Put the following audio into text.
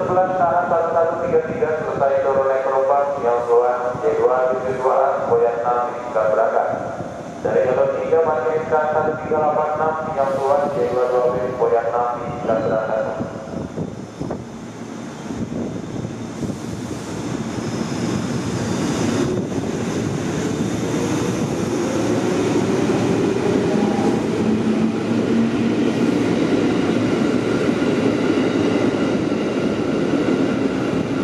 11 tahan 1133 selesai turun naik penumpang yang tuan J272 Boyan 6 bisa berangkat. Dari jalur 3 Majelis 1386 yang tuan J22 Boyan 6 bisa berangkat.